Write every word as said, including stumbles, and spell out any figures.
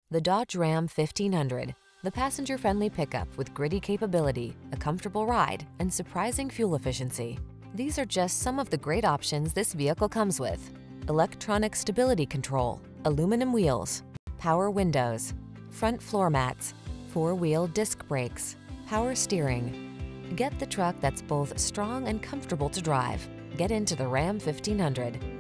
The Dodge Ram fifteen hundred, the passenger-friendly pickup with gritty capability, a comfortable ride, and surprising fuel efficiency. These are just some of the great options this vehicle comes with: electronic stability control, aluminum wheels, power windows, front floor mats, four-wheel disc brakes, power steering. Get the truck that's both strong and comfortable to drive. Get into the Ram fifteen hundred.